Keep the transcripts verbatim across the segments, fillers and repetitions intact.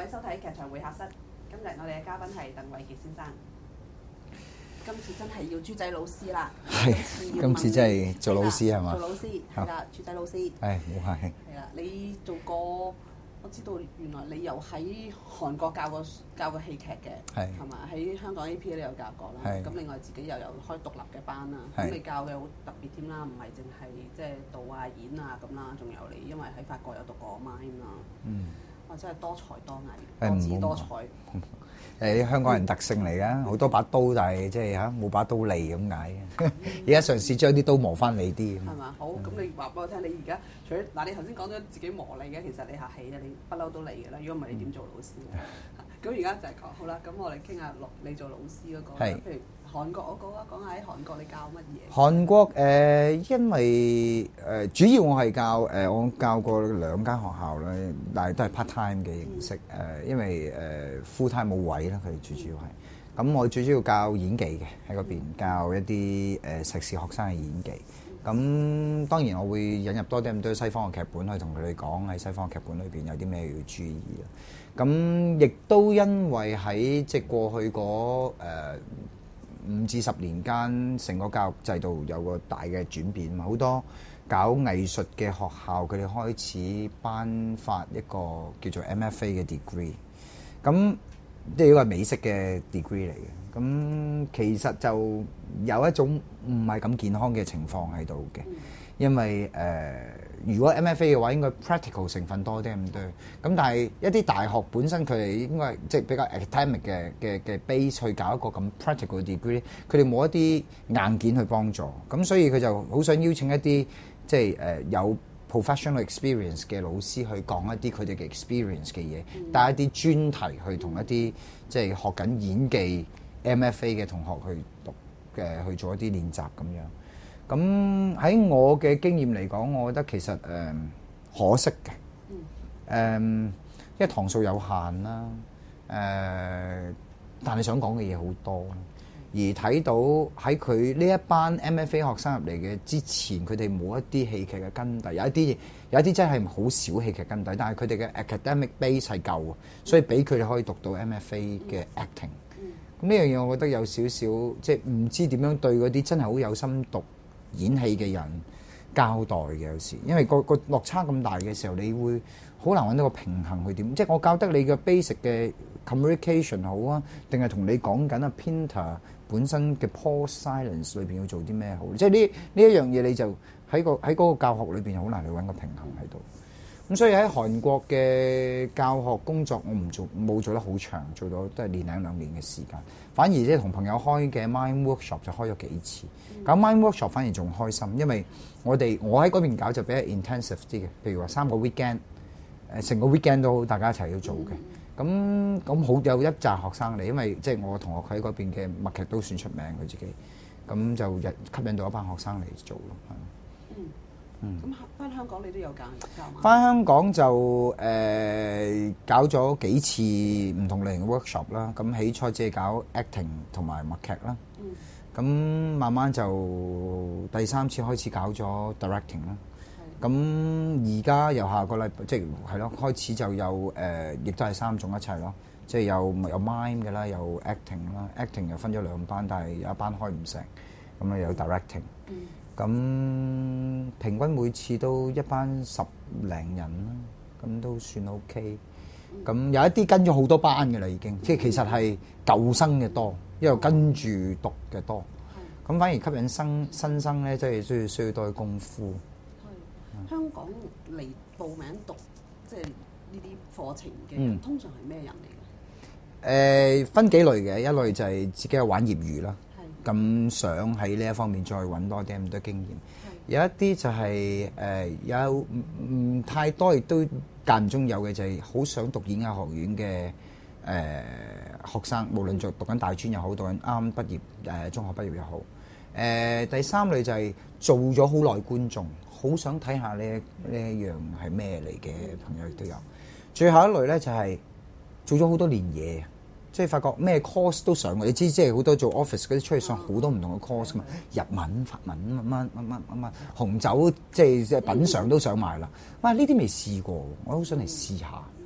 位收睇劇場會客室。今日我哋嘅嘉賓係鄧偉傑先生。今次真係要豬仔老師啦！ 係，今次真係做老師係嘛？ 做老師係啦，豬仔老師。 係，冇客氣。 係啦，你做過，我知道原來你又喺韓國教過教過戲劇嘅， 係係嘛？喺香港 A P 都有教過啦。咁另外自己又有開獨立嘅班啦。咁你教嘅好特別添啦，唔係淨係即係導啊演啊咁啦，仲有你因為喺法國有讀過 mime 啦。嗯。哇！真係多才多藝，多姿多彩。 誒啲香港人特性嚟㗎，好多把刀，但係即係嚇冇把刀利咁解。而家嘗試將啲刀磨翻利啲。係嘛？好，咁你話俾我聽，你而家除咗嗱，你頭先講咗自己磨利嘅，其實你客氣咧，你不嬲都利嘅啦。如果唔係，你點做老師咧？咁而家就係講好啦。咁我哋傾下落你做老師嗰個，譬如韓國嗰個啊，講下喺韓國你教乜嘢？ 韓國誒，因為誒主要我係教誒，我教過兩間學校咧，但係都係 part time 嘅形式誒，因為誒 full time 冇位啦，佢哋最主要係。咁我最主要教演技嘅喺嗰邊，教一啲誒碩士學生嘅演技。咁當然我會引入多啲咁多西方嘅劇本去同佢哋講喺西方嘅劇本裏邊有啲咩要注意啦。咁亦都因為喺即係過去嗰誒五至十年間，成個教育制度有個大嘅轉變嘛，好多搞藝術嘅學校佢哋開始頒發一個叫做 M F A 嘅 degree， 咁即係一個美式嘅 degree 嚟嘅。咁其實就有一種唔係咁健康嘅情況喺度嘅，因為誒、呃、如果 M F A 嘅話應該 practical 成分多啲咁多，咁但係一啲大學本身佢哋應該即係比較 academic 嘅嘅嘅 base 去搞一個咁 practical 嘅 degree， 佢哋冇一啲硬件去幫助，咁所以佢就好想邀請一啲即係誒有 professional experience 嘅老師去講一啲佢哋嘅 experience 嘅嘢，帶一啲專題去同一啲即係學緊演技 M F A 嘅同學去讀嘅去做一啲練習咁樣。咁喺我嘅經驗嚟講，我覺得其實誒、呃、可惜嘅，誒、呃、因為堂數有限啦，誒、呃、但係想講嘅嘢好多，而睇到喺佢呢一班 M F A 學生入嚟嘅之前，佢哋冇一啲戲劇嘅根底，有一啲有一啲真係好少戲劇根底，但係佢哋嘅 academic base 係夠，所以俾佢哋可以讀到 M F A 嘅 acting。咁呢樣嘢我覺得有少少即係唔知點樣對嗰啲真係好有心讀演戲嘅人交代嘅，有時因為個個落差咁大嘅時候，你會好難揾到個平衡去點。即係我教得你嘅 basic 嘅 communication 好啊，定係同你講緊啊 Pinter 本身嘅 pause silence 裏邊要做啲咩好？即係呢呢一樣嘢你就喺個喺嗰個教學裏邊好難去揾個平衡喺度。咁所以喺韓國嘅教學工作我唔做冇做得好長，做咗都係年零兩年嘅時間。反而即係同朋友開嘅 mime workshop 就開咗幾次。搞 mime workshop 反而仲開心，因為我哋我喺嗰邊搞就比較 intensive 啲嘅，譬如話三個 weekend， 誒成個 weekend 都大家一齊要做嘅。咁咁好有一紮學生嚟，因為即係我同學喺嗰邊嘅默劇都算出名佢自己，咁就吸引到一班學生嚟做咯。 嗯。嗯。咁翻香港你都有教教嗎？ 翻香港就誒、呃、搞咗幾次唔同類型嘅 workshop 啦。咁起初只係搞 acting 同埋默劇啦。嗯。咁慢慢就第三次開始搞咗 directing 啦。咁而家由下個禮拜即係係咯，開始就有誒、呃，亦都係三種一齊咯。即係有有 mime 嘅啦，有 acting 啦。acting 又分咗兩班，但係有一班開唔成，咁啊有 directing。嗯。咁平均每次都一班十零人啦，咁都算 OK。咁有一啲跟咗好多班嘅啦，已經即係其實係舊生嘅多，因為跟住讀嘅多。咁反而吸引生新生咧，即係需要需要多啲功夫。 係香港嚟報名讀即係呢啲課程嘅人，嗯、通常係咩人嚟嘅？ 誒、呃、分幾類嘅，一類就係自己係玩業餘啦。咁想喺呢一方面再揾多啲咁多經驗，有一啲就係、是、誒、呃、有唔唔太多，亦都間唔中有嘅就係好想讀演藝學院嘅誒、呃、學生，無論做讀緊大專又好，讀緊啱啱畢業誒、呃、中學畢業又好。誒、呃、第三類就係做咗好耐觀眾，好想睇下呢呢一樣係咩嚟嘅朋友亦都有。最後一類咧就係、是、做咗好多年嘢。即係發覺咩 course 都上，你知即係好多做 office 嗰啲出去上好多唔同嘅 course 㗎嘛，日文、法文乜乜乜乜乜乜，紅酒即係即係品嚐都上埋啦。哇！呢啲未試過，我好想嚟試下。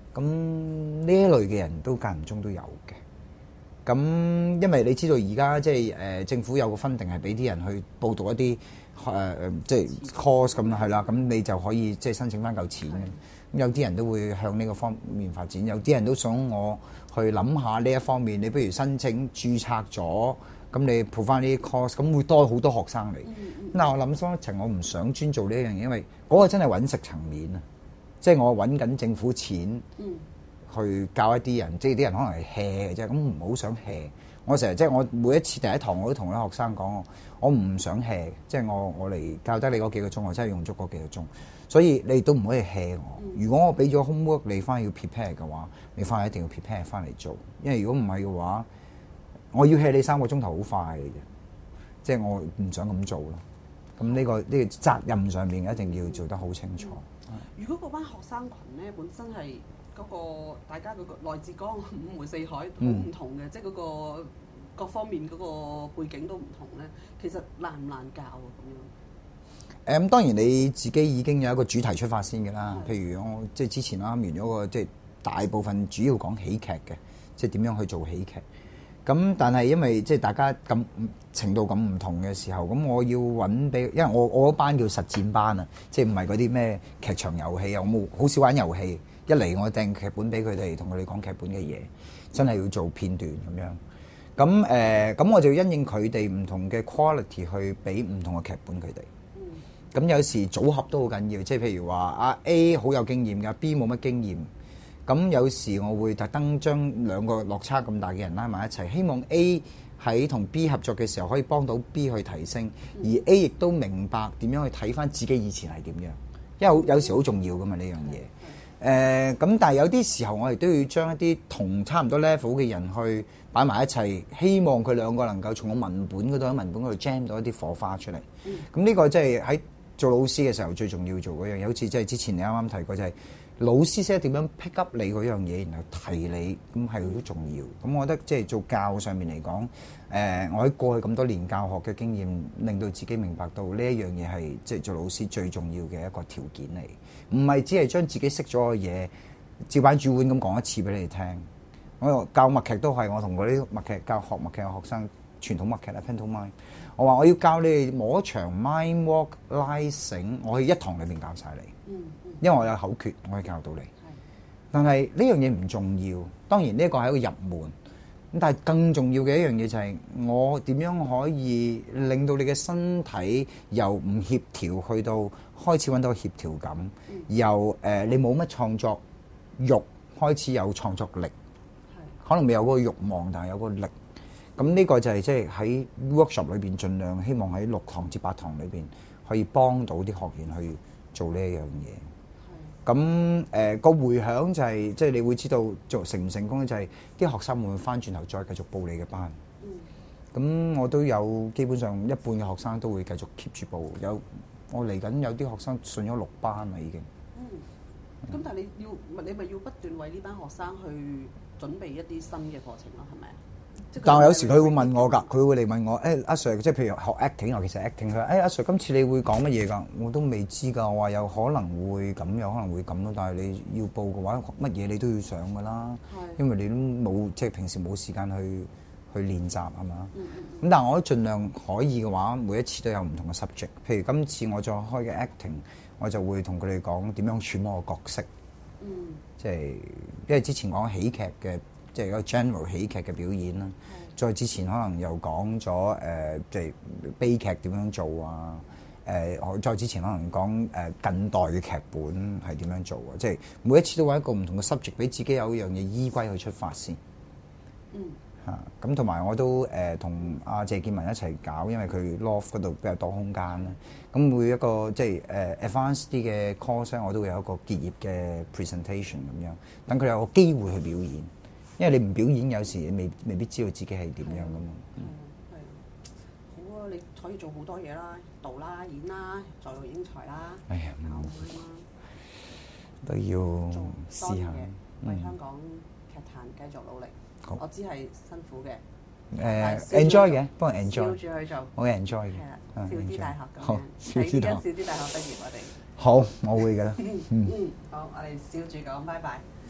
咁呢一類嘅人都間唔中都有嘅。咁因為你知道而家即係誒政府有個分定係俾啲人去報讀一啲誒誒即係 course 咁係啦，咁你就可以即係申請翻嚿錢嘅。有啲人都會向呢個方面發展，有啲人都想我去諗下呢一方面。你不如申請註冊咗，咁你報翻呢啲 course，咁會多好多學生嚟。嗱、嗯嗯，我諗深一層，我唔想專做呢一樣嘢，因為嗰個真係揾食層面啊，即係我揾緊政府錢去教一啲人，即係啲人可能係 hea 嘅啫，咁唔好想 hea。我成日即係我每一次第一堂我都同啲學生講，我唔想 hea，即係我我嚟教得你嗰幾個鐘，我真係用足嗰幾個鐘。所以你都唔可以 hea 我。如果我俾咗 homework 你翻去要 prepare 嘅話，你翻去一定要 prepare 翻嚟做。因為如果唔係嘅話，我要 hea 你三個鐘頭好快嘅啫。即係我唔想咁做咯。咁呢個呢個責任上面一定要做得好清楚。 嗯、如果嗰班學生群咧本身係嗰個大家嗰個來自江五湖四海好唔同嘅，嗯、即係嗰個各方面嗰個背景都唔同咧，其實難唔難教啊咁樣？ 誒咁、嗯、當然你自己已經有一個主題出發先嘅啦，譬如我即係之前啱完咗個即係大部分主要講喜劇嘅，即係點樣去做喜劇。咁但係因為即係大家咁程度咁唔同嘅時候，咁我要揾俾，因為我我嗰班叫實戰班啊，即係唔係嗰啲咩劇場遊戲啊，我冇好少玩遊戲。一嚟我訂劇本俾佢哋，同佢哋講劇本嘅嘢，真係要做片段咁樣。咁誒咁我就因應佢哋唔同嘅 quality 去俾唔同嘅劇本佢哋。咁有時組合都好緊要，即係譬如話阿 A 好有經驗㗎 ，B 冇乜經驗。咁有時我會特登將兩個落差咁大嘅人拉埋一齊，希望 A 喺同 B 合作嘅時候可以幫到 B 去提升，而 A 亦都明白點樣去睇翻自己以前係點樣，因為有時好重要㗎嘛呢樣嘢。誒咁、呃，但係有啲時候我哋都要將一啲同差唔多 level 嘅人去擺埋一齊，希望佢兩個能夠從個文本嗰度喺文本嗰度 jam 到一啲火花出嚟。咁呢、嗯、個即係喺做老師嘅時候最重要做嗰樣嘢，好似即係之前你啱啱提過，就係老師識得點樣 pick up 你嗰樣嘢，然後提你，咁係好重要。咁我覺得即係做教上面嚟講，誒、呃，我喺過去咁多年教學嘅經驗，令到自己明白到呢一樣嘢係即係做老師最重要嘅一個條件嚟，唔係只係將自己識咗嘅嘢照板煮碗咁講一次俾你哋聽。我教默劇都係，我同嗰啲默劇教學默劇嘅學生，傳統默劇啊 pantomime， 我話我要教你哋摸牆、mime walk、拉繩，我可以一堂裏面教晒你。嗯嗯、因為我有口訣，我可以教到你。是但係呢樣嘢唔重要，當然呢一個係一個入門。咁但係更重要嘅一樣嘢就係我點樣可以令到你嘅身體由唔協調去到開始揾到協調感，嗯、由誒、呃、你冇乜創作欲開始有創作力。可能未有嗰個慾望，但係有個力。咁呢個就係即係喺 workshop 裏邊，盡量希望喺六堂至八堂裏邊可以幫到啲學員去做呢一樣嘢。咁誒個迴響就係即係你會知道做成唔成功咧，就係啲學生會唔會翻轉頭再繼續報你嘅班。咁、嗯、我都有基本上一半嘅學生都會繼續 keep 住報。有我嚟緊有啲學生上咗六班啦已經。嗯。咁、 嗯、但係你要你咪要不斷為呢班學生去準備一啲新嘅課程咯，係咪啊？ 但係有時佢會問我㗎，佢會嚟問我，誒、欸、阿 Sir， 即係譬如學 acting，尤其是 acting，佢話誒阿 Sir， 今次你會講乜嘢㗎？我都未知㗎，我話有可能會咁，有可能會咁咯。但係你要報嘅話，乜嘢你都要上㗎啦，是因為你都冇即係平時冇時間去去練習係嘛？咁、嗯嗯、但係我都盡量可以嘅話，每一次都有唔同嘅 subject。譬如今次我再開嘅 acting，我就會同佢哋講點樣揣摩個角色。嗯，即係因為之前講喜劇嘅。即係一個 general 喜劇嘅表演啦，嗯、再之前可能又講咗誒，即、呃、係、就是、悲劇點樣做啊？誒、呃，再之前可能講誒、呃、近代嘅劇本係點樣做啊？即、就、係、是、每一次都揾一個唔同嘅 subject，俾自己有一樣嘢依歸去出發先。嗯。嚇，咁同埋我都誒同阿謝建文一齊搞，因為佢 loft 嗰度比較多空間啦。咁每一個即係誒 advanced 啲嘅 course，我都會有一個結業嘅 presentation 咁樣，等佢有個機會去表演。因為你唔表演，有時你未未必知道自己係點樣噶嘛。 係係、嗯。好啊，你可以做好多嘢啦，導啦、演啦、在育英才啦， 哎呀， 教嘛都要試下。 為香港劇壇繼續努力。好我知係辛苦嘅。 誒、呃、enjoy 嘅，幫人 enjoy。笑住去做。 我 enjoy 嘅。 係啦，少啲大學咁樣。 好，少啲大學。 少啲大學畢業，我哋。 好，我會㗎啦。 嗯嗯，好，我哋笑住講，拜拜。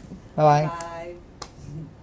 拜拜。 拜。